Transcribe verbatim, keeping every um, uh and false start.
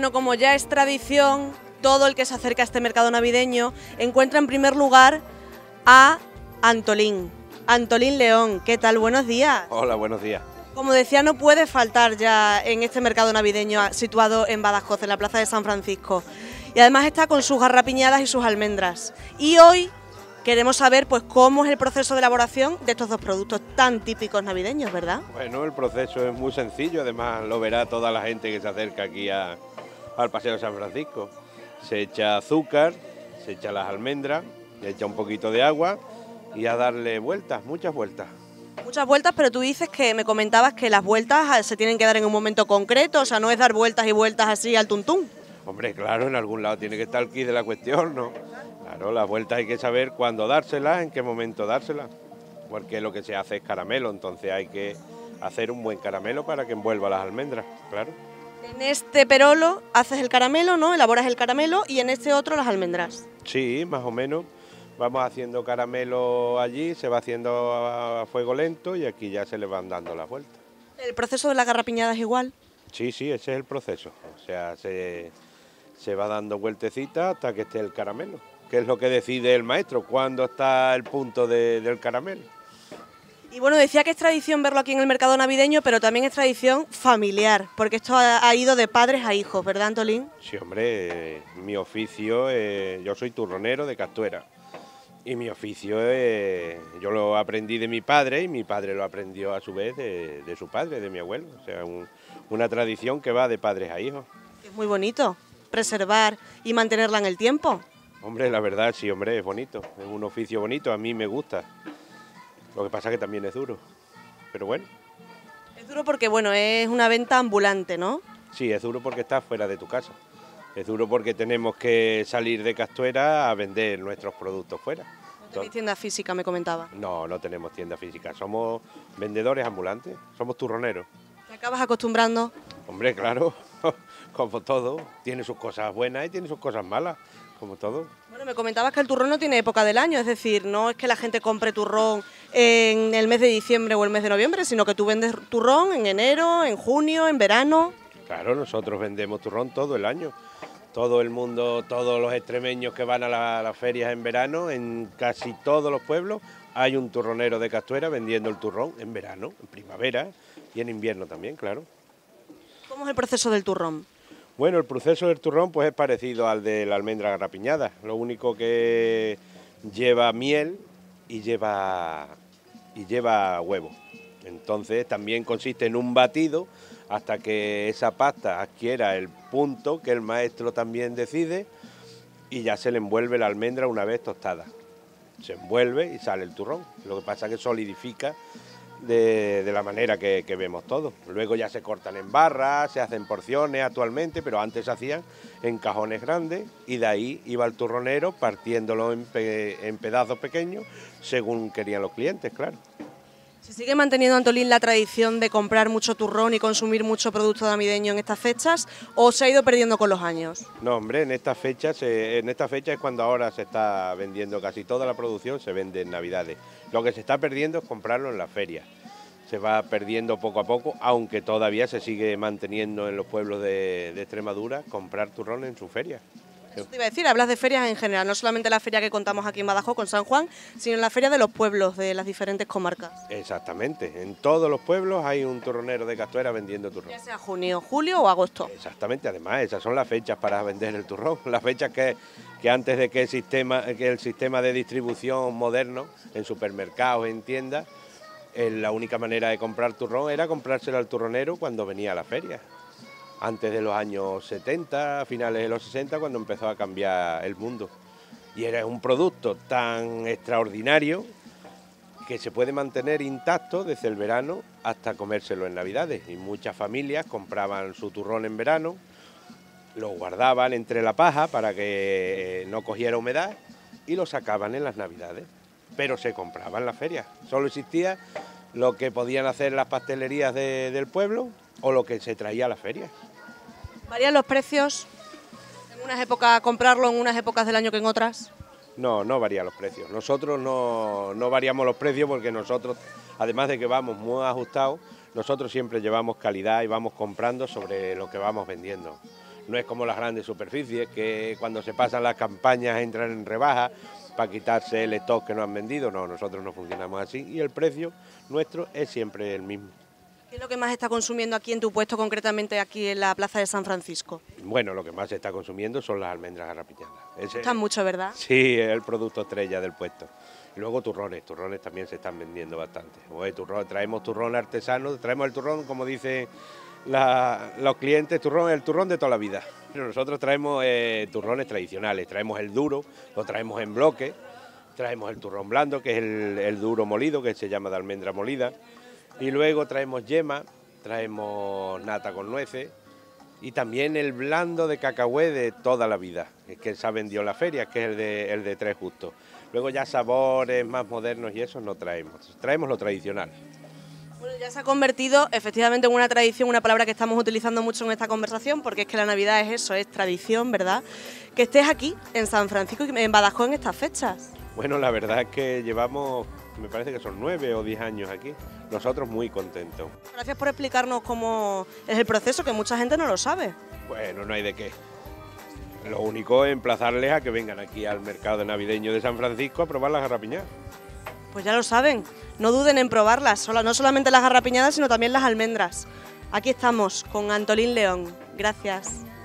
Bueno, como ya es tradición, todo el que se acerca a este mercado navideño encuentra en primer lugar a Antolín. Antolín León, ¿qué tal? Buenos días. Hola, buenos días. Como decía, no puede faltar ya en este mercado navideño situado en Badajoz, en la plaza de San Francisco. Y además está con sus garrapiñadas y sus almendras. Y hoy queremos saber pues cómo es el proceso de elaboración de estos dos productos tan típicos navideños, ¿verdad? Bueno, el proceso es muy sencillo, además lo verá toda la gente que se acerca aquí a, al Paseo de San Francisco. Se echa azúcar, se echa las almendras, se echa un poquito de agua y a darle vueltas, muchas vueltas. Muchas vueltas, pero tú dices que me comentabas que las vueltas se tienen que dar en un momento concreto, o sea, no es dar vueltas y vueltas así al tuntún. Hombre, claro, en algún lado tiene que estar el quid de la cuestión, ¿no? Claro, las vueltas hay que saber cuándo dárselas, en qué momento dárselas, porque lo que se hace es caramelo, entonces hay que hacer un buen caramelo para que envuelva las almendras, claro. En este perolo haces el caramelo, ¿no? Elaboras el caramelo y en este otro las almendras. Sí, más o menos. Vamos haciendo caramelo allí, se va haciendo a fuego lento y aquí ya se le van dando las vueltas. ¿El proceso de la garrapiñada es igual? Sí, sí, ese es el proceso. O sea, se, se va dando vueltecitas hasta que esté el caramelo, que es lo que decide el maestro, cuándo está el punto de, del caramelo. Y bueno, decía que es tradición verlo aquí en el mercado navideño, pero también es tradición familiar, porque esto ha, ha ido de padres a hijos, ¿verdad, Antolín? Sí, hombre, eh, mi oficio, eh, yo soy turronero de Castuera. Y mi oficio, eh, yo lo aprendí de mi padre y mi padre lo aprendió a su vez de, de su padre, de mi abuelo. O sea, un, una tradición que va de padres a hijos. Es muy bonito preservar y mantenerla en el tiempo. Hombre, la verdad, sí, hombre, es bonito. Es un oficio bonito, a mí me gusta. Lo que pasa es que también es duro. Pero bueno. Es duro porque, bueno, es una venta ambulante, ¿no? Sí, es duro porque estás fuera de tu casa. Es duro porque tenemos que salir de Castuera a vender nuestros productos fuera. No tenéis tienda física, me comentaba. No, no tenemos tienda física, somos vendedores ambulantes, somos turroneros. ¿Te acabas acostumbrando? Hombre, claro, como todo, tiene sus cosas buenas y tiene sus cosas malas, como todo. Bueno, me comentabas que el turrón no tiene época del año, es decir, no es que la gente compre turrón en el mes de diciembre o el mes de noviembre, sino que tú vendes turrón en enero, en junio, en verano. Claro, nosotros vendemos turrón todo el año. Todo el mundo, todos los extremeños que van a la- las ferias en verano, en casi todos los pueblos, hay un turronero de Castuera vendiendo el turrón en verano, en primavera y en invierno también, claro. ¿Cómo es el proceso del turrón? Bueno, el proceso del turrón pues es parecido al de la almendra garrapiñada, lo único que lleva miel y lleva, y lleva huevo. Entonces también consiste en un batido hasta que esa pasta adquiera el punto que el maestro también decide y ya se le envuelve la almendra una vez tostada. Se envuelve y sale el turrón. Lo que pasa es que solidifica de, de la manera que, que vemos todos. Luego ya se cortan en barras, se hacen porciones actualmente, pero antes se hacían en cajones grandes y de ahí iba el turronero partiéndolo en, pe- en pedazos pequeños según querían los clientes, claro. ¿Se sigue manteniendo, Antolín, la tradición de comprar mucho turrón y consumir mucho producto navideño en estas fechas o se ha ido perdiendo con los años? No, hombre, en esta fecha, se, en esta fecha es cuando ahora se está vendiendo casi toda la producción, se vende en Navidades. Lo que se está perdiendo es comprarlo en las ferias. Se va perdiendo poco a poco, aunque todavía se sigue manteniendo en los pueblos de, de Extremadura comprar turrón en su feria. Eso te iba a decir, hablas de ferias en general, no solamente la feria que contamos aquí en Badajoz con San Juan, sino en la feria de los pueblos de las diferentes comarcas. Exactamente, en todos los pueblos hay un turronero de Castuera vendiendo turrón. Ya sea junio, julio o agosto. Exactamente, además esas son las fechas para vender el turrón, las fechas que, que antes de que el, sistema, que el sistema de distribución moderno en supermercados, en tiendas, eh, la única manera de comprar turrón era comprárselo al turronero cuando venía a la feria. Antes de los años setenta, a finales de los sesenta, cuando empezó a cambiar el mundo. Y era un producto tan extraordinario que se puede mantener intacto desde el verano hasta comérselo en Navidades. Y muchas familias compraban su turrón en verano, lo guardaban entre la paja para que no cogiera humedad y lo sacaban en las Navidades. Pero se compraba en las ferias. Solo existía lo que podían hacer las pastelerías de, del pueblo o lo que se traía a las ferias. ¿Varían los precios? ¿En unas épocas comprarlo en unas épocas del año que en otras? No, no varían los precios. Nosotros no, no variamos los precios porque nosotros, además de que vamos muy ajustados, nosotros siempre llevamos calidad y vamos comprando sobre lo que vamos vendiendo. No es como las grandes superficies, que cuando se pasan las campañas entran en rebaja para quitarse el stock que no han vendido. No, nosotros no funcionamos así y el precio nuestro es siempre el mismo. ¿Qué es lo que más está consumiendo aquí en tu puesto, concretamente aquí en la Plaza de San Francisco? Bueno, lo que más se está consumiendo son las almendras garrapiñadas. Ese, Están mucho, ¿verdad? Sí, es el producto estrella del puesto. Y luego turrones, turrones también se están vendiendo bastante. Oye, turrón, traemos turrón artesano, traemos el turrón, como dicen la, los clientes, turrón, el turrón de toda la vida. Pero nosotros traemos eh, turrones tradicionales, traemos el duro, lo traemos en bloque, traemos el turrón blando, que es el, el duro molido, que se llama de almendra molida, y luego traemos yema, traemos nata con nueces, y también el blando de cacahué de toda la vida, que se ha vendido en la feria, que es el de, el de Tres Justos. Luego ya sabores más modernos y eso no traemos, traemos lo tradicional. Bueno, ya se ha convertido efectivamente en una tradición, una palabra que estamos utilizando mucho en esta conversación, porque es que la Navidad es eso, es tradición, ¿verdad? Que estés aquí, en San Francisco, y en Badajoz en estas fechas. Bueno, la verdad es que llevamos, me parece que son nueve o diez años aquí, nosotros muy contentos. Gracias por explicarnos cómo es el proceso, que mucha gente no lo sabe. Bueno, no hay de qué. Lo único es emplazarles a que vengan aquí al mercado navideño de San Francisco a probar las garrapiñadas. Pues ya lo saben, no duden en probarlas, no solamente las garrapiñadas, sino también las almendras. Aquí estamos con Antolín León. Gracias.